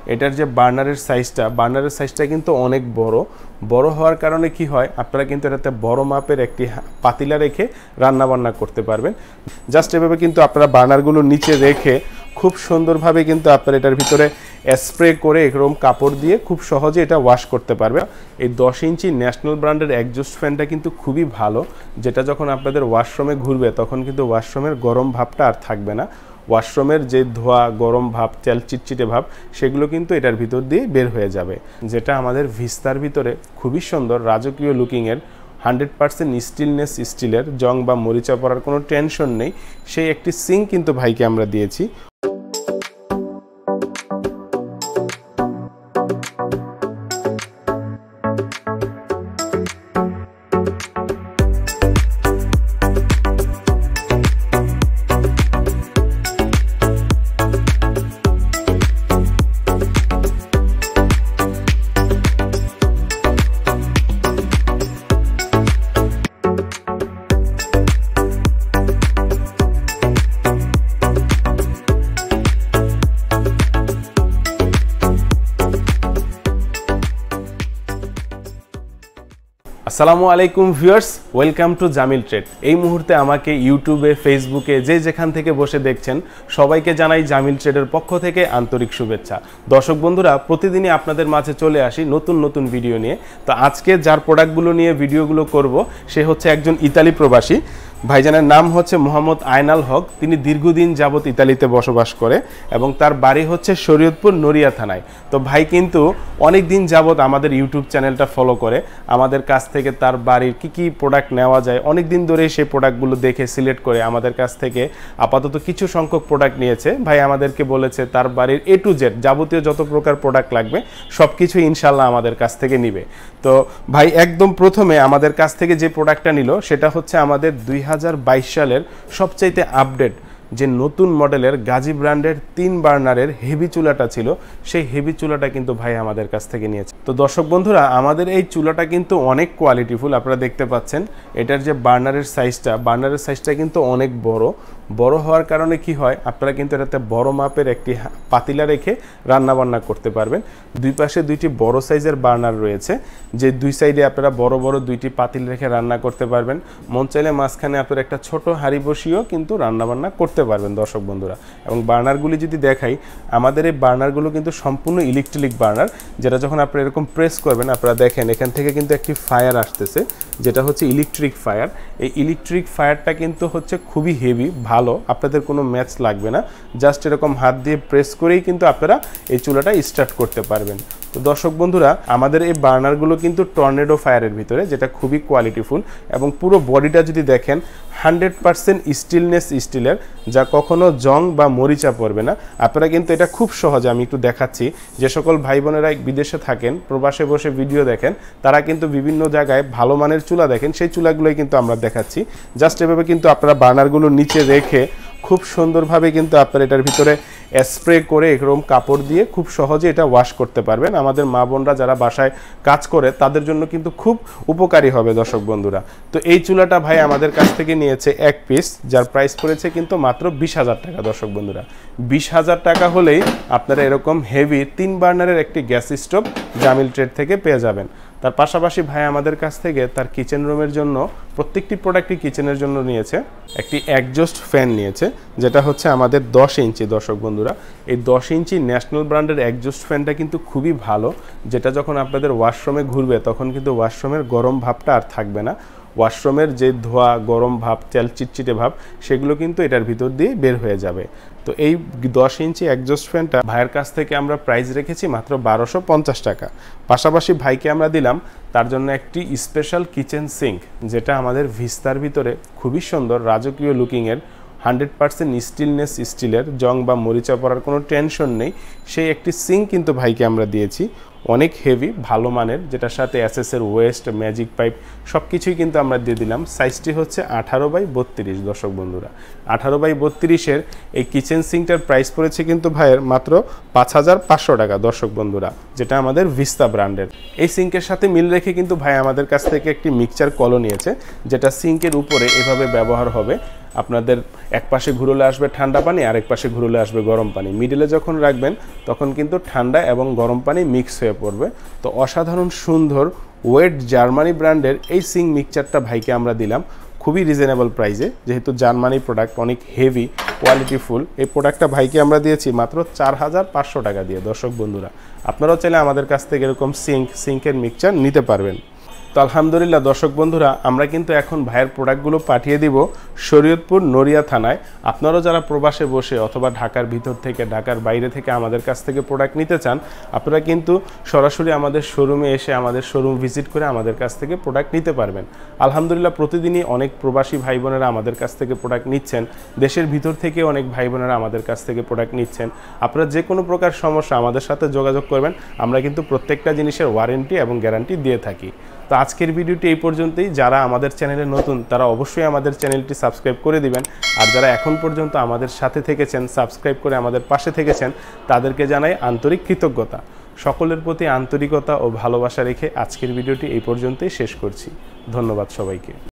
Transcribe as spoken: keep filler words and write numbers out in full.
এটার যে বার্নারের সাইজটা বার্নারের সাইজটা কিন্তু অনেক বড় বড় হওয়ার কারণে কি হয় আপনারা কিন্তু এটাতে বড় মাপের একটি পাতিলা রেখে রান্না বান্না করতে পারবেন। জাস্ট এভাবে কিন্তু আপনারা বার্নারগুলো নিচে রেখে খুব সুন্দরভাবে কিন্তু আপনারা এটার ভিতরে স্প্রে করে এরকম কাপড় দিয়ে খুব সহজে এটা ওয়াশ করতে পারবে। এই দশ ইঞ্চি ন্যাশনাল ব্র্যান্ডের এক্সজস্ট ফ্যানটা কিন্তু খুবই ভালো, যেটা যখন আপনাদের ওয়াশরুমে ঘুরবে তখন কিন্তু ওয়াশরুমের গরম ভাবটা আর থাকবে না। ওয়াশরুমের যে ধোয়া গরম ভাব তেল চিটচিটে ভাব সেগুলো কিন্তু এটার ভিতর দিয়ে বের হয়ে যাবে, যেটা আমাদের ভিস্তার ভিতরে খুবই সুন্দর রাজকীয় লুকিংয়ের হান্ড্রেড পার্সেন্ট স্টিলনেস স্টিলের জং বা মরিচা পড়ার কোনো টেনশন নেই সেই একটি সিঙ্ক কিন্তু ভাইকে আমরা দিয়েছি। আসসালামু আলাইকুম viewers, welcome to Jamil trade. এই মুহূর্তে আমাকে ইউটিউবে ফেসবুকে যে যেখান থেকে বসে দেখছেন সবাইকে জানাই জামিল ট্রেডের পক্ষ থেকে আন্তরিক শুভেচ্ছা। দর্শক বন্ধুরা, প্রতিদিনই আপনাদের মাঝে চলে আসি নতুন নতুন ভিডিও নিয়ে। তো আজকে যার প্রোডাক্টগুলো নিয়ে ভিডিওগুলো করব সে হচ্ছে একজন ইতালি প্রবাসী। ভাইজানের নাম হচ্ছে মোহাম্মদ আয়নাল হক। তিনি দীর্ঘদিন যাবৎ ইতালিতে বসবাস করে এবং তার বাড়ি হচ্ছে শরীয়তপুর নড়িয়া থানায়। তো ভাই কিন্তু অনেক দিন যাবৎ আমাদের ইউটিউব চ্যানেলটা ফলো করে আমাদের কাছ থেকে তার বাড়ির কি কি প্রোডাক্ট নেওয়া যায় অনেক দিন ধরে সেই প্রোডাক্টগুলো দেখে সিলেক্ট করে আমাদের কাছ থেকে আপাতত কিছু সংখ্যক প্রোডাক্ট নিয়েছে। ভাই আমাদেরকে বলেছে তার বাড়ির এ টু জেড যাবতীয় যত প্রকার প্রোডাক্ট লাগবে সব কিছুই ইনশাল্লাহ আমাদের কাছ থেকে নিবে। তো ভাই একদম প্রথমে আমাদের কাছ থেকে যে প্রোডাক্টটা নিল সেটা হচ্ছে আমাদের দুই হাজার বাইশ সালের সবচাইতে আপডেট যে নতুন মডেলের গাজী ব্র্যান্ডের তিন বার্নারের হেভি চুলাটা ছিল, সেই হেভি চুলাটা কিন্তু ভাই আমাদের কাছ থেকে নিয়েছে। তো দর্শক বন্ধুরা, আমাদের এই চুলাটা কিন্তু অনেক কোয়ালিটিফুল। আপনারা দেখতে পাচ্ছেন এটার যে বার্নারের সাইজটা বার্নারের সাইজটা কিন্তু অনেক বড় বড় হওয়ার কারণে কি হয় আপনারা কিন্তু এটাতে বড় মাপের একটি পাতিলা রেখে রান্না বান্না করতে পারবেন। দুই পাশে দুইটি বড় সাইজের বার্নার রয়েছে, যে দুই সাইডে আপনারা বড় বড় দুইটি পাতিল রেখে রান্না করতে পারবেন। মন চাইলে মাঝখানে আপনারা একটা ছোট হাঁড়ি বসিয়েও কিন্তু রান্না বান্না করতে পারবেন দর্শক বন্ধুরা। এবং বার্নারগুলি যদি দেখাই, আমাদের এই বার্নারগুলো কিন্তু সম্পূর্ণ ইলেকট্রিক বার্নার, যেটা যখন আপনারা এরকম প্রেস করবেন আপনারা দেখেন এখান থেকে কিন্তু একটি ফায়ার আসতেছে, যেটা হচ্ছে ইলেকট্রিক ফায়ার। এই ইলেকট্রিক ফায়ারটা কিন্তু হচ্ছে খুবই হেভি, ভালো, আপনাদের কোনো ম্যাচ লাগবে না। জাস্ট এরকম হাত দিয়ে প্রেস করেই কিন্তু আপনারা এই চুলাটা স্টার্ট করতে পারবেন। তো দর্শক বন্ধুরা, আমাদের এই বার্নারগুলো কিন্তু টর্নেডো ফায়ারের ভিতরে, যেটা খুবই কোয়ালিটিফুল এবং পুরো বডিটা যদি দেখেন হান্ড্রেড পার্সেন্ট স্টিলনেস স্টিলের, যা কখনো জং বা মরিচা পড়বে না। আপনারা কিন্তু এটা খুব সহজে, আমি একটু দেখাচ্ছি, যে সকল ভাই বোনেরা বিদেশে থাকেন প্রবাসে বসে ভিডিও দেখেন তারা কিন্তু বিভিন্ন জায়গায় ভালো মানের চুলা দেখেন, সেই চুলাগুলোই কিন্তু আমরা দেখাচ্ছি। জাস্ট এভাবে কিন্তু আপনারা বার্নারগুলো নিচে রেখে খুব সুন্দরভাবে কিন্তু আপনারা এটার ভিতরে স্প্রে করে এরকম কাপড় দিয়ে খুব সহজে এটা ওয়াশ করতে পারবেন। আমাদের মা বোনরা যারা বাসায় কাজ করে তাদের জন্য কিন্তু খুব উপকারী হবে দর্শক বন্ধুরা। তো এই চুলাটা ভাই আমাদের কাছ থেকে নিয়েছে এক পিস, যার প্রাইস পড়েছে কিন্তু মাত্র বিশ হাজার টাকা। দর্শক বন্ধুরা, বিশ হাজার টাকা হলেই আপনারা এরকম হেভি তিন বার্নারের একটি গ্যাস স্টোভ জামিল ট্রেড থেকে পেয়ে যাবেন। তার পাশাপাশি ভাই আমাদের কাছ থেকে তার কিচেন রুমের জন্য প্রত্যেকটি প্রোডাক্টই কিচেনের জন্য নিয়েছে। একটি এক্সজস্ট ফ্যান নিয়েছে, যেটা হচ্ছে আমাদের দশ ইঞ্চি। দর্শক বন্ধুরা, এই দশ ইঞ্চি ন্যাশনাল ব্র্যান্ডের এক্সজস্ট ফ্যানটা কিন্তু খুবই ভালো, যেটা যখন আপনাদের ওয়াশরুমে ঘুরবে তখন কিন্তু ওয়াশরুমের গরম ভাবটা আর থাকবে না। ওয়াশরুমের যে ধোয়া গরম ভাব তেল চিটচিটে ভাব সেগুলো কিন্তু এটার ভিতর দিয়ে বের হয়ে যাবে। তো এই দশ ইঞ্চি এক্সজস্ট ফ্যানটা ভাইয়ের কাছ থেকে আমরা প্রাইস রেখেছি মাত্র বারোশো পঞ্চাশ টাকা। পাশাপাশি ভাইকে আমরা দিলাম তার জন্য একটি স্পেশাল কিচেন সিঙ্ক, যেটা আমাদের ভিস্তার ভিতরে খুবই সুন্দর রাজকীয় লুকিংয়ের হান্ড্রেড পার্সেন্ট স্টিলনেস স্টিলের জং বা মরিচা পড়ার কোনো টেনশন নেই সেই একটি সিঙ্ক কিন্তু ভাইকে আমরা দিয়েছি। অনেক হেভি ভালো মানের, যেটার সাথে এসএসের ওয়েস্ট ম্যাজিক পাইপ সব কিছুই কিন্তু আমরা দিয়ে দিলাম। সাইজটি হচ্ছে আঠারো বাই বত্রিশ। দর্শক বন্ধুরা, আঠারো বাই বত্রিশের এই কিচেন সিঙ্কটার প্রাইস পড়েছে কিন্তু ভাইয়ের মাত্র পাঁচ হাজার পাঁচশো টাকা। দর্শক বন্ধুরা, যেটা আমাদের ভিস্তা ব্র্যান্ডের। এই সিঙ্কের সাথে মিল রেখে কিন্তু ভাই আমাদের কাছ থেকে একটি মিক্সচার কলও নিয়েছে, যেটা সিঙ্কের উপরে এভাবে ব্যবহার হবে। আপনাদের এক পাশে ঘুরলে আসবে ঠান্ডা পানি, আরেক পাশে ঘুরলে আসবে গরম পানি। মিডিলে যখন রাখবেন তখন কিন্তু ঠান্ডা এবং গরম পানি মিক্স হয়ে পড়বে। তো অসাধারণ সুন্দর ওয়েট জার্মানি ব্র্যান্ডের এই সিং মিক্সচারটা ভাইকে আমরা দিলাম খুবই রিজনেবল প্রাইসে, যেহেতু জার্মানি প্রোডাক্ট অনেক হেভি কোয়ালিটিফুল। এই প্রোডাক্টটা ভাইকে আমরা দিয়েছি মাত্র চার হাজার পাঁচশো টাকা দিয়ে। দর্শক বন্ধুরা, আপনারাও চাইলে আমাদের কাছ থেকে এরকম সিঙ্ক সিঙ্কের মিক্সচার নিতে পারবেন। তো আলহামদুলিল্লাহ দর্শক বন্ধুরা, আমরা কিন্তু এখন ভাইয়ের প্রোডাক্টগুলো পাঠিয়ে দিব শরীয়তপুর নড়িয়া থানায়। আপনারাও যারা প্রবাসে বসে অথবা ঢাকার ভিতর থেকে ঢাকার বাইরে থেকে আমাদের কাছ থেকে প্রোডাক্ট নিতে চান, আপনারা কিন্তু সরাসরি আমাদের শোরুমে এসে আমাদের শোরুম ভিজিট করে আমাদের কাছ থেকে প্রোডাক্ট নিতে পারবেন। আলহামদুলিল্লাহ প্রতিদিনই অনেক প্রবাসী ভাই বোনেরা আমাদের কাছ থেকে প্রোডাক্ট নিচ্ছেন, দেশের ভিতর থেকে অনেক ভাই বোনেরা আমাদের কাছ থেকে প্রোডাক্ট নিচ্ছেন। আপনারা যে কোনো প্রকার সমস্যা আমাদের সাথে যোগাযোগ করবেন, আমরা কিন্তু প্রত্যেকটা জিনিসের ওয়ারেন্টি এবং গ্যারান্টি দিয়ে থাকি। তো আজকের ভিডিওটি এই পর্যন্তই। যারা আমাদের চ্যানেলে নতুন তারা অবশ্যই আমাদের চ্যানেলটি সাবস্ক্রাইব করে দিবেন, আর যারা এখন পর্যন্ত আমাদের সাথে থেকেছেন, সাবস্ক্রাইব করে আমাদের পাশে থেকেছেন, তাদেরকে জানাই আন্তরিক কৃতজ্ঞতা। সকলের প্রতি আন্তরিকতা ও ভালোবাসা রেখে আজকের ভিডিওটি এই পর্যন্তই শেষ করছি। ধন্যবাদ সবাইকে।